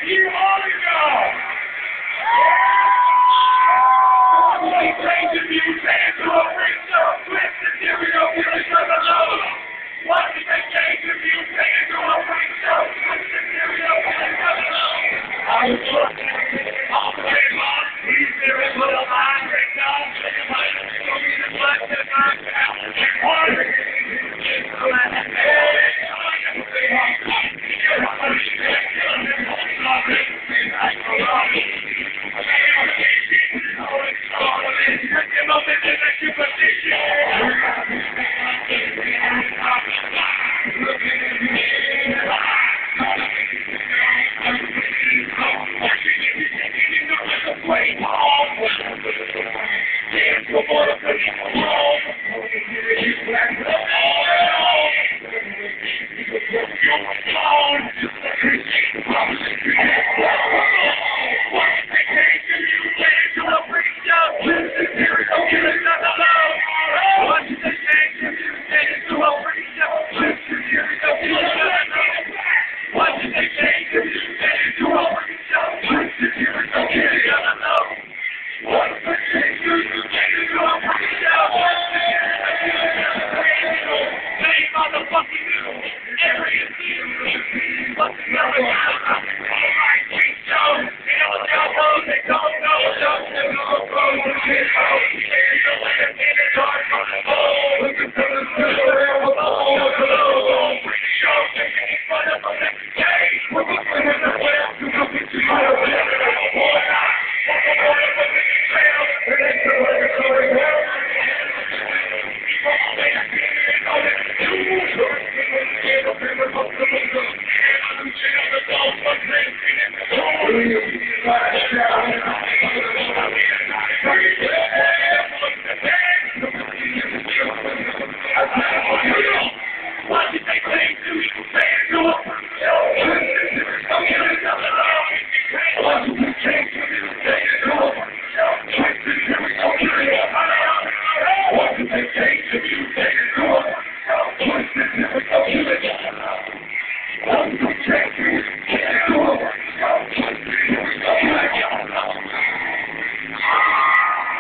You all go! We change the music to a freak show. Twist the stereo, give each other love. Why did they change the music to a freak show? Twist the stereo, give each other love. I was looking all the way long. He's there in little line, break down. Show me the blood to my mouth.